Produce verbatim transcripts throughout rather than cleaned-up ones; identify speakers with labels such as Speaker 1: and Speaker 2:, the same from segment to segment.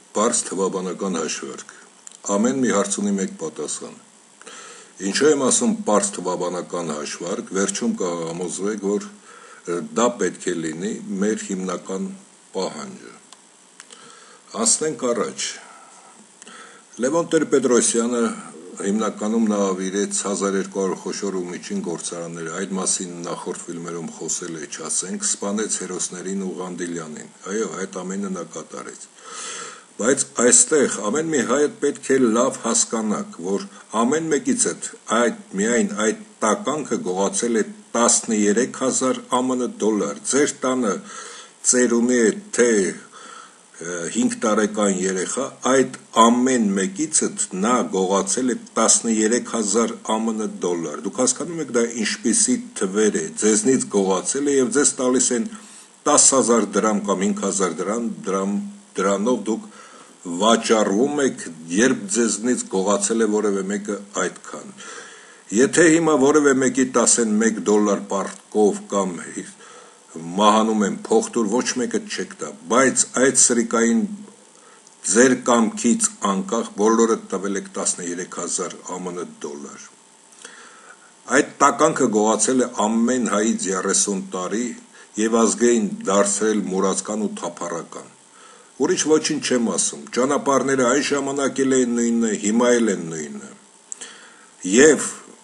Speaker 1: Պարզ թվաբանական հաշվարկ։ Ամեն մի հարց ունի մեկ պատասխան։ Ինչու եմ ասում պարզ թվաբանական հաշվարկ, վերջում կհամոզվեք, որ դա պետք է լինի մեր հիմնական պահանջը։ Անցնենք առաջ։ Լևոն Տեր-Պետրոսյանը հիմնականում նա ավիրեց հազար երկու հարյուր խոշոր ու միջին գործարանները, այդ մասին նախորդ ֆիլմերում խոսել է, չասենք, սպանեց հերոսներին ու Ղանդիլյանին, այո, այդ ամենը նա կատարեց, բայց այստեղ ամեն մի հայ պետք է լավ հասկանաք, որ ամեն մեկից այդ միայն այդ տականքը գողացել է տասներեք հազար ԱՄՆ դոլար, ձեր տանը ծերունի է թե հինգ տարեկան երեխա, այդ ամեն մեկիցդ նա գողացել է տասներեք հազար ԱՄՆ դոլար, դուք հասկանում եք դա ինչպիսի թվեր է, ձեզնից գողացել է և ձեզ տալիս են տասը հազար դրամ կամ հինգ հազար դրամ, դրամ, դրանով դուք վաճառվում եք, երբ ձեզնից գողացել է որևէ մեկը այդքան, եթե հիմա որևէ մեկի տասեն մեկ դոլար պարտքով կամ մահանում են փոխտուր, ոչ մեկը չեք տա, բայց այդ սրիկային ձեր կամքից անկախ բոլորը տվել եք տասներեք հազար ԱՄՆ դոլար։ Այդ տականքը գողացել է ամեն հայից երեսուն տարի և ազգային դարձրել մուրացկան ու թափառական։ Ուրիշ ոչինչ չեմ ասում, ճանապարհները այն ժամանակ էլ են նույնը, հիմա էլ են նույնը։ Եվ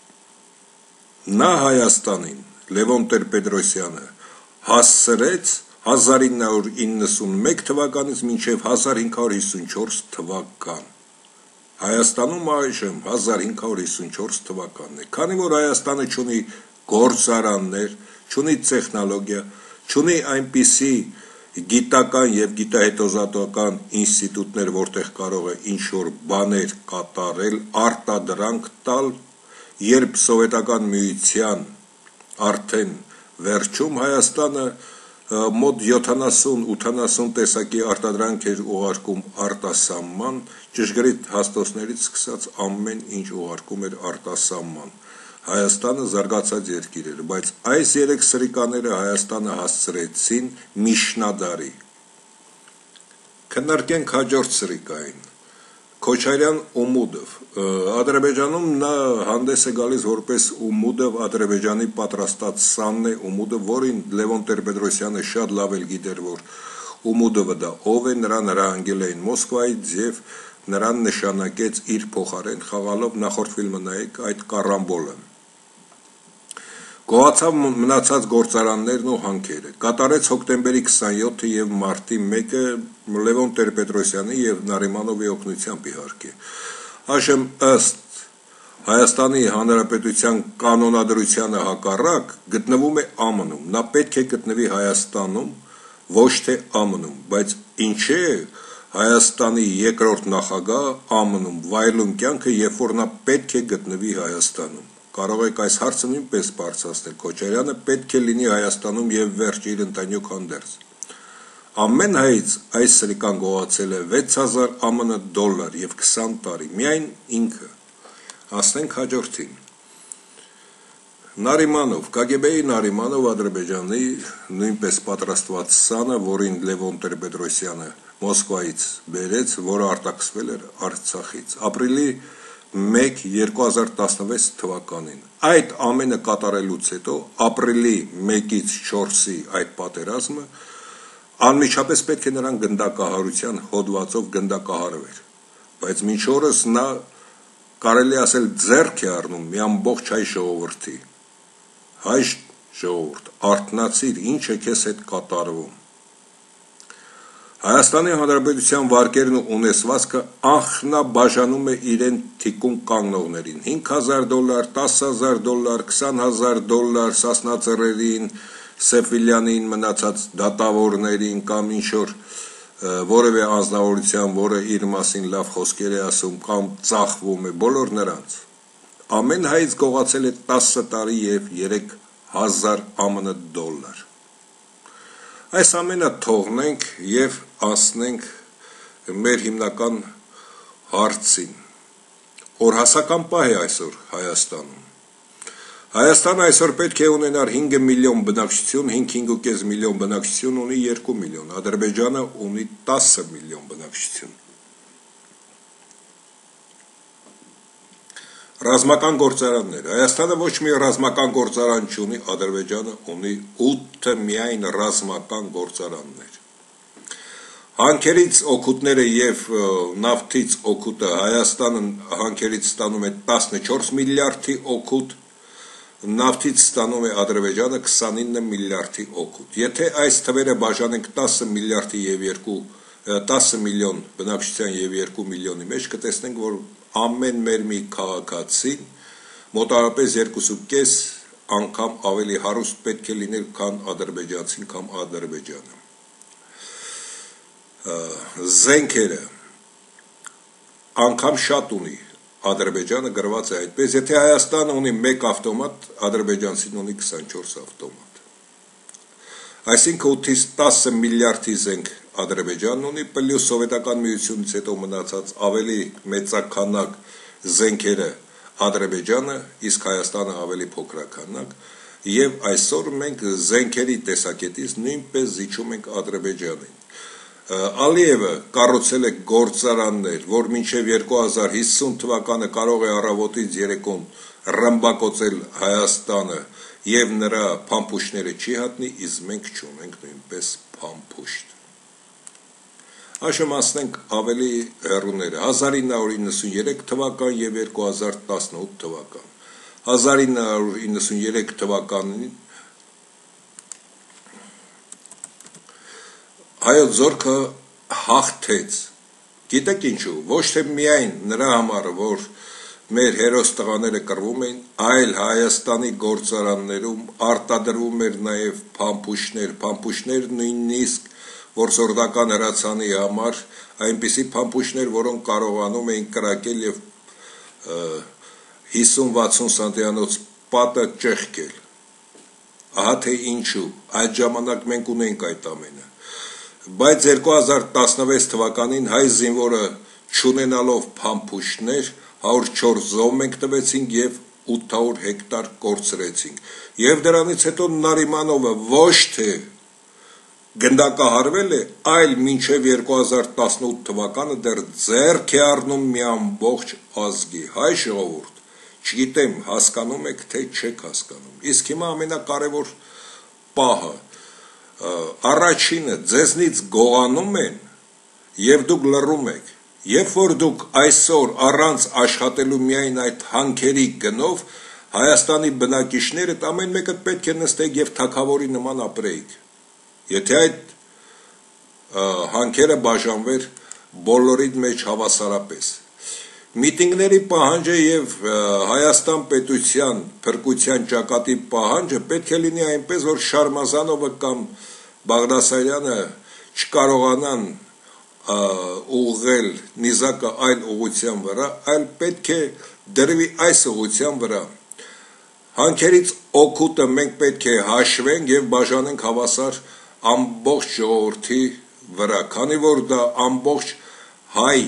Speaker 1: նա Հայաստանին, Լևոն Տեր-Պետրոսյանը, հասցրեց հազար ինը հարյուր իննսունմեկ թվականից մինչև հազար հինգ հարյուր հիսունչորս թվական։ Հայաստանում այժմ հազար հինգ հարյուր հիսունչորս թվականն է, քանի որ Հայաստանը չունի գործարաններ, չունի տեխնոլոգիա, չունի այնպիսի գիտական և գիտահետազոտական ինստիտուտներ, որտեղ կարող է ինչ-որ բաներ կատարել, արտադրանք տալ, երբ Սովետական միության արդեն վերջում Հայաստանը մոտ յոթանասուն ութանասուն տեսակի արտադրանք էր ուղարկում արտասահման, ճշգրիտ հաստոցներից սկսած ամեն ինչ ուղարկում էր արտասահման։ Հայաստանը զարգացած երկիր էր, բայց այս երեք սրիկաները Հայաստանը հասցրեցին միջնադարի։ Քննարկենք հաջորդ սրիկային։ Քոչարյան Ումուդով, Ադրբեջանում նա հանդես է գալիս որպես Ումուդով, Ադրբեջանի պատրաստած սանն է Ումուդով, որին Լևոն Տեր-Պետրոսյանը շատ լավ էլ գիտեր, որ Ումուդովը դա ով է, նրան հրահանգել էին Մոսկվայից և նրան նշանակեց իր փոխարեն խաղալով, նախորդ ֆիլմը նայեք, այդ կարամբոլը։ Գողացավ մնացած գործարաններն ու հանքերը, կատարեց հոկտեմբերի քսանյոթը և մարտի մեկը Լևոն Տեր-Պետրոսյանի և Նարիմանովի օգնությամբ իհարկե։ Այժմ ըստ Հայաստանի Հանրապետության կանոնադրությանը հակառակ գտնվում է ԱՄՆ-ում, նա պետք է գտնվի Հայաստանում, ոչ թե ԱՄՆ-ում, բայց ինչ է Հայաստանի երկրորդ նախագահ ԱՄՆ-ում վայելում կյանքը, երբ որ նա պետք է գտնվի Հայաստանում։ Կարող եք այս հարցը նույնպես բարձրացնել, Քոչարյանը պետք է լինի Հայաստանում և վերջ իր ընտանիք հանդերձ։ Ամեն հայից այս սրիկան գողացել է վեց հազար ԱՄՆ դոլար և քսան տարի, միայն ինքը։ Ասնենք հաջորդին։ Նարիմանով, կագեբեի Նարիմանով, Ադրբեջանի նույնպես պատրաստված սանը, որին Լևոն Տեր-Պետրոսյանը Մոսկվայից բերեց, որը արտաքսվել էր Արցախից, ապրիլի մեկ երկու հազար տասնվեց թվականին։ Այդ ամենը կատարելուց հետո ապրիլի մեկից չորսի այդ պատերազմը անմիջապես պետք է նրան գնդակահարության հոդվածով գնդակահարվեր, բայց մինչ օրս նա կարելի ասել ձեռք է առնում մի ամբողջ հայ ժողովրդի։ Հայ ժողովուրդ, արթնացիր, ինչ է քեզ հետ կատարվում։ Հայաստանի Հանրապետության վարկերն ու ունեցվածքը անխնաբաժանում է իրեն թիկուն կանգնողներին, հինգ հազար դոլար, տասը հազար դոլար, քսան հազար դոլար Սասնա-Ծռերին, Սեֆիլյանին, մնացած դատավորներին կամ ինչ-որ որևէ անձնավորության, որը իր մասին լավ խոսքեր է ասում կամ ծախվում է, բոլոր նրանց։ Ամեն հայից գողացել է տասը տարի և երեք հազար ԱՄՆ դոլար։ Այս ամենը թողնենք և անցնենք մեր հիմնական հարցին, օրհասական պահ է այսօր Հայաստանում։ Հայաստանը այսօր պետք է ունենար հինգ միլիոն բնակչություն, հինգ հինգ ու կես միլիոն բնակչություն ունի երկու միլիոն, Ադրբեջանը ունի տասը միլիոն բնակչություն։ Ռազմական գործարաններ։ Հայաստանը ոչ մի ռազմական գործարան չունի, Ադրբեջանը ունի ութ միայն ռազմական գործարաններ։ Հանքերից օգուտները եւ նավթից օգուտը Հայաստանը հանքերից ստանում է տասնչորս միլիարդի օգուտ, նավթից ստանում է Ադրբեջանը քսանինը միլիարդի օգուտ։ Եթե այս թվերը բաժանենք տասը միլիարդի եւ երկու տասը միլիոն բնակչության եւ երկու միլիոնի մեջ, կտեսնենք, որ ամեն մեր մի քաղաքացին մոտավորապես երկուսուկես անգամ ավելի հարուստ պետք է լիներ, քան ադրբեջանցին կամ Ադրբեջանը։ Զենքերը անգամ շատ ունի Ադրբեջանը, գրված է այդպես, եթե Հայաստանը ունի մեկ ավտոմատ, ադրբեջանցին ունի քսանչորս ավտոմատ։ Այսինքն ութից տասը միլիարդի զենք Ադրբեջանն ունի, պլյուս սովետական միությունից հետո մնացած ավելի մեծականակ զենքերը Ադրբեջանը, իսկ Հայաստանը ավելի փոքրականակ, եւ այսօր մենք զենքերի տեսակետից նույնպես զիջում ենք Ադրբեջանին։ Ալիևը կառուցել է գործարաններ, որ մինչև երկու հազար հիսուն թվականը կարող է առավոտից երեկոն ռմբակոծել Հայաստանը եւ նրա փամփուշտները չի հատնի, իսկ մենք չունենք նույնպես փամփուշտ։ Այժմ ասենք ավելի հեռուները, հազար ինը հարյուր իննսուններեք թվական եւ երկու հազար տասնութ թվական։ հազար ինը հարյուր իննսուններեք թվականին հայոց զորքը հաղթեց։ Գիտեք ինչու, ոչ թե միայն նրա համար, որ մեր հերոս տղաները կռվում էին, այլ Հայաստանի գործարաններում արտադրվում էր նաև փամփուշտներ, փամփուշտներ նույնիսկ որսորդական հրացանի համար, այնպիսի փամփուշտներ, որոնք կարողանում էին կրակել եւ հիսուն վաթսուն սանտիանոց պատը ճեղքել։ Ահա թե ինչու, այդ ժամանակ մենք ունենք այդ ամենը։ Բայց երկու հազար տասնվեց թվականին հայ զինվորը չունենալով փամփուշտներ հարյուր չորս զոհ մենք տվեցինք եւ ութ հարյուր հեկտար կորցրեցինք։ Եվ դրանից հետո Նարիմանովը ոչ թե գնդակահարվել է, այլ մինչև երկու հազար տասնութ թվականը դեռ ձեռք է առնում մի ամբողջ ազգի հայ ժողովուրդ։ Չգիտեմ, հասկանում եք թե չեք հասկանում։ Իսկ հիմա ամենակարևոր պահը առաջինը ձեզնից գողանում են եւ դուք լռում եք։ Երբ որ դուք այսօր առանց աշխատելու միայն այդ հանքերի գնով Հայաստանի բնակիչները ամեն մեկը պետք է նստեք եւ թագավորի նման ապրեիք։ Եթե այդ հանքերը բաժանվեր բոլորի մեջ հավասարապես։ Միտինգների պահանջը եւ Հայաստան պետության փրկության ճակատի պահանջը պետք է լինի այնպես, որ Շարմազանովը կամ Բաղդասարյանը չկարողանան ուղղել նիզակը այլ ուղղության վրա, այլ պետք է դրվի այս ուղղության վրա։ Հանքերից օգուտը մենք պետք է հաշվենք եւ բաժանենք հավասար ամբողջ ժողովրդի վրա, քանի որ դա ամբողջ հայ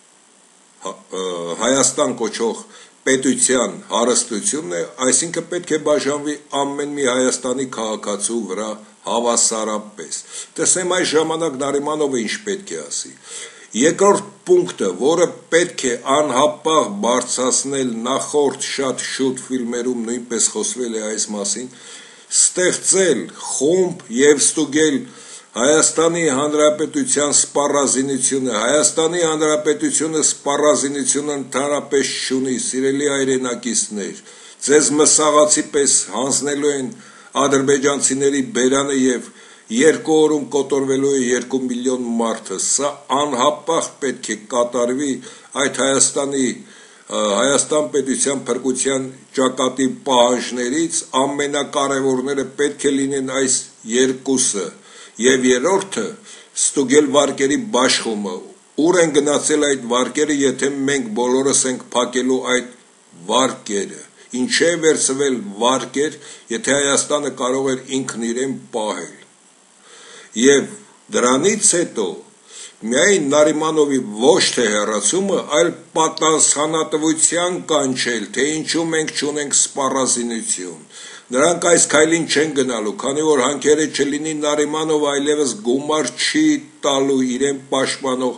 Speaker 1: Հայաստան կոչող պետության հարստությունն է, այսինքն պետք է բաժանվի ամեն մի Հայաստանի քաղաքացու վրա հավասարապես։ Տեսնեմ այս ժամանակ Նարիմանովը ինչ պետք է ասի։ Երկրորդ պունկտը, որը պետք է անհապաղ բարձրացնել, նախորդ շատ շուտ ֆիլմերում նույնպես խոսվել է այս մասին, ստեղծել խումբ եւ ստուգել Հայաստանի Հանրապետության սպառազինությունը, Հայաստանի Հանրապետությունը սպառազինությունը ընդհանրապես չունի, սիրելի հայրենակիցներ, ձեզ մսաղացի պես հանձնելու են ադրբեջանցիների բերանը եւ երկու օրում կոտորվելու է երկու միլիոն մարդը, սա անհապաղ պետք է կատարվի այդ Հայաստանի Հայաստան պետության փրկության ճակատի պահանջներից ամենակարևորները պետք է լինեն այս երկուսը։ Եվ երրորդը ստուգել վարկերի բաշխումը, ուր են գնացել այդ վարկերը, եթե մենք բոլորս ենք փակելու այդ վարկերը, ինչ է վերցվել վարկեր, եթե Հայաստանը կարող էր ինքն իրեն պահել։ Եվ դրանից հետո միայն Նարիմանովի ոչ թե հեռացումը, այլ պատասխանատվության կանչել, թե ինչու մենք չունենք սպառազինություն։ Նրանք այս քայլին չեն գնալու, քանի որ հանքերը չլինի Նարիմանով այլևս գումար չի տալու իրեն պաշտպանող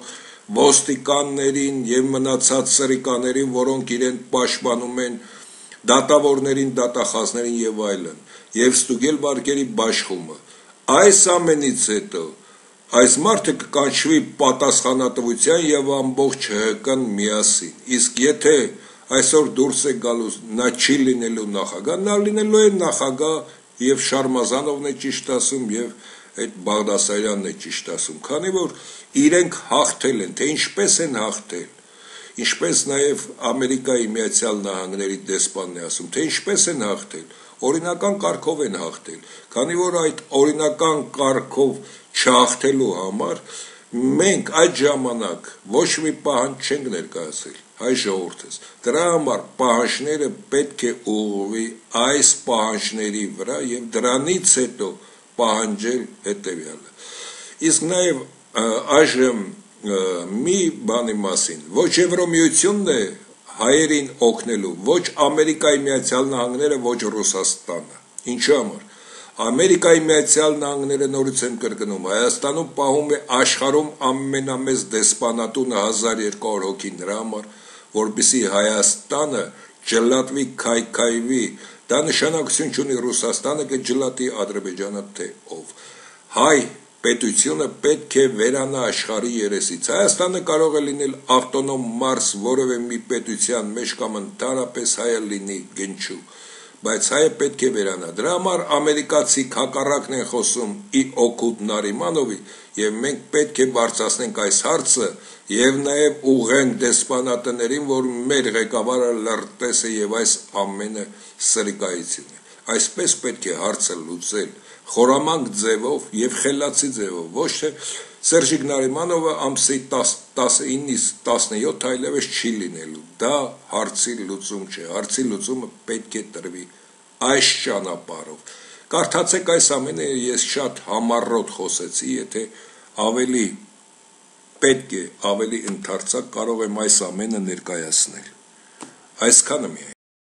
Speaker 1: ոստիկաններին եւ մնացած սրիկաներին, որոնք իրեն պաշտպանում են, դատավորներին, դատախազներին եւ այլն, եւ ստուգել վարկերի բաշխումը։ Այս ամենից հետո այս մարդը կկանչվի պատասխանատվության եւ ամբողջ ՀՀԿ-ն միասին։ Իսկ եթե այսօր դուրս է գալու նա չի լինելու նախագահ, նա լինելու է նախագահ եւ Շարմազանովն է ճիշտ ասում եւ այդ Բաղդասարյանն է ճիշտ ասում, քանի որ իրենք հաղթել են, թե ինչպես են հաղթել, ինչպես նաև Ամերիկայի Միացյալ Նահանգների դեսպանն է ասում, թե ինչպես են հաղթել, օրինական կարգով են հաղթել, քանի որ այդ օրինական կարգով չհաղթելու համար մենք այդ ժամանակ ոչ մի պահանջ չենք ներկայացրել, հայ ժողովուրդս, դրա համար պահանջները պետք է ուղղվի այս պահանջների վրա եւ դրանից հետո պահանջել հետևյալը։ Իսկ նաև այժմ մի բանի մասին, ոչ Եվրոմիությունն է հայերին օգնելու, ոչ Ամերիկայի Միացյալ Նահանգները, ոչ Ռուսաստանը։ Ինչու համար։ Ամերիկայի Միացյալ Նահանգները նորից եմ կրկնում, Հայաստանում պահում է աշխարհում ամենամեծ դեսպանատունը հազար երկու հարյուր հոգի նրա համար, որպեսզի Հայաստանը ջլատվի, քայքայվի, դա նշանակություն չունի Ռուսաստանը կջլատի Ադրբեջանը թե ով։ Հայ պետությունը պետք է վերանա աշխարհի երեսից։ Հայաստանը կարող է լինել ավտոնոմ մարզ որևէ մի պետության մեջ կամ ընդհանրապես հայը լինի գնչու, բայց հայը պետք է վերանա։ Դրա համար ամերիկացի հակառակն են խոսում ի օգուտ Նարիմանովի եւ մենք պետք է բարձրացնենք այս հարցը եւ նաեւ ուղենք դեսպանատներին, որ մեր ղեկավարը լրտես է եւ այս ամենը սրիկայություն է։ Այսպես պետք է հարցը լուծել խորամանկ ձևով եւ խելացի ձևով, ոչ թե Սերժիկ Նարիմանովը ամսի տասնինից տասնյոթ այլևս չի լինելու։ Դա հարցի լուծում չէ, հարցի լուծումը պետք է տրվի այս ճանապարհով։ Կարդացեք այս ամենը, ես շատ համառոտ խոսեցի, եթե ավելի պետք է ավելի ընդարձակ կարող եմ այս ամենը ներկայացնել։ Այսքանը միայն